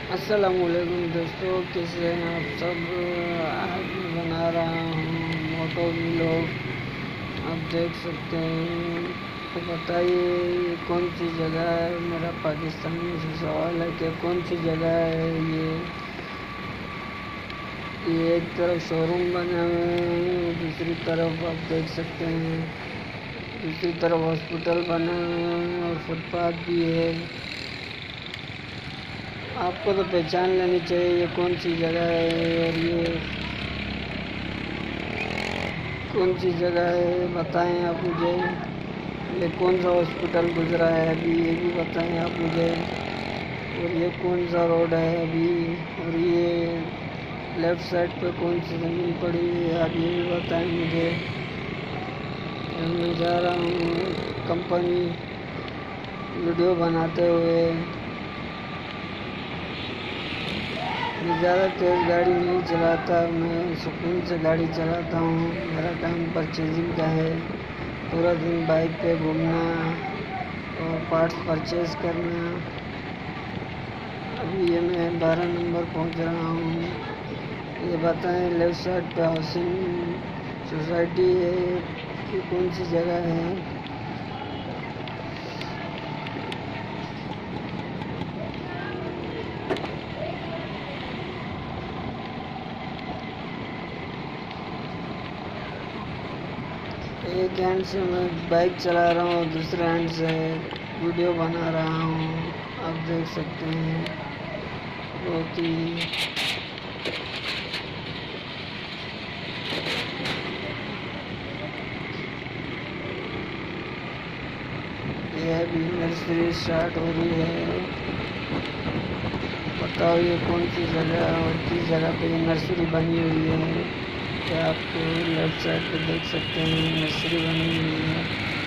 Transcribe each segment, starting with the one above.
अस्सलामुअलैकुम दोस्तों, कैसे हैं आप सब। आज मैं बना रहा हूँ मोटो व्लॉग। आप देख सकते हैं। तो बताइए ये कौन सी जगह है। मेरा पाकिस्तानी से सवाल है कि कौन सी जगह है ये एक तरफ शोरूम बने हुए हैं, दूसरी तरफ आप देख सकते हैं, दूसरी तरफ हॉस्पिटल बने हुए हैं और फुटपाथ भी है। आपको तो पहचान लेनी चाहिए ये कौन सी जगह है और ये कौन सी जगह है। बताएं आप मुझे, ये कौन सा हॉस्पिटल गुजरा है अभी, ये भी बताएं आप मुझे। और ये कौन सा रोड है अभी, और ये लेफ़्ट साइड पे कौन सी ज़मीन पड़ी हुई है, आप ये भी बताएं मुझे। मैं जा रहा हूँ कंपनी वीडियो बनाते हुए। मैं ज़्यादा तेज़ गाड़ी नहीं चलाता, मैं सुकून से गाड़ी चलाता हूँ। मेरा काम परचेजिंग का है, पूरा दिन बाइक पे घूमना और पार्ट्स परचेज़ करना। अभी ये मैं 12 नंबर पहुँच रहा हूँ। ये बताएं लेफ़्ट साइड पे हाउसिंग सोसाइटी है कि कौन सी जगह है। एक हैंड से मैं बाइक चला रहा हूँ, दूसरे हैंड से वीडियो बना रहा हूँ। आप देख सकते हैं बहुत ही यह भी नर्सरी स्टार्ट हो रही है। बताओ ये कौन सी जगह और किस जगह पे ये नर्सरी बनी हुई है। क्या आपको लेफ्ट साइड पे देख सकते हैं नर्सरी बनी हुई है।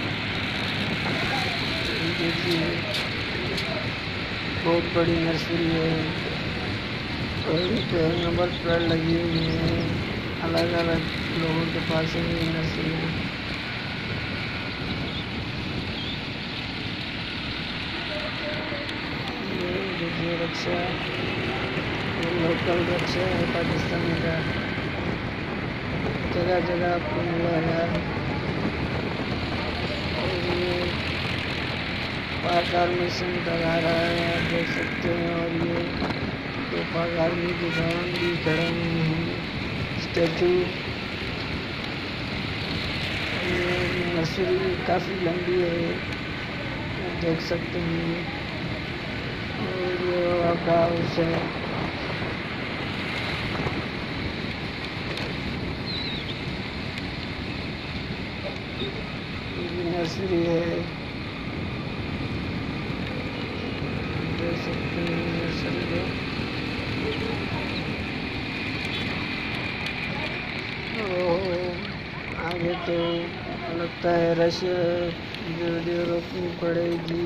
देखिए बहुत बड़ी नर्सरी है और इस पे नंबर प्लेट लगी हुई है। अलग अलग लोगों के पास है ये नर्सरी है। ये देखिए रक्षा, ये लोकल रक्षा है पाकिस्तान का, जगह जगह आपको मिलेगा। और ये पाक आर्मी सेंटर आ रहा है, आप देख सकते हैं। और ये तो पाक आर्मी के जवान भी खड़े हुए हैं, स्टैचू। ये नर्सरी काफ़ी लंबी है, आप देख सकते हैं। और ये आपका हाउस है। ये नर्सरी है, देख सकते हैं नर्सरी को। आगे तो लगता है रश वीडियो रोकनी पड़ेगी।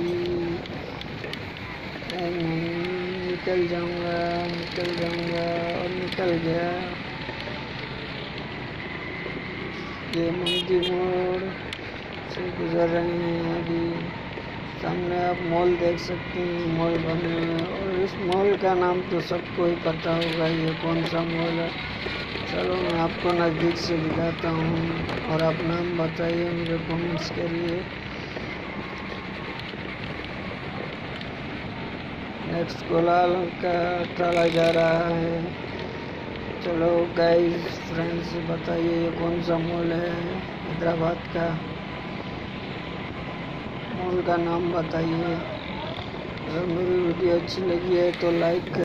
निकल जाऊंगा और निकल गया। ये मोदी मोड़ से गुजर रहे हैं अभी। सामने आप मॉल देख सकते हैं, मॉल बने हुए हैं। और इस मॉल का नाम तो सबको ही पता होगा, ये कौन सा मॉल है। चलो मैं आपको नज़दीक से दिखाता हूँ और आप नाम बताइए, मुझे कमेंट्स करिए। नेक्स्ट कोलाल का टाला जा रहा है। चलो गाइस फ्रेंड्स बताइए ये कौन सा मॉल है हैदराबाद का। मॉल का नाम बताइए। अगर मेरी वीडियो अच्छी लगी है तो लाइक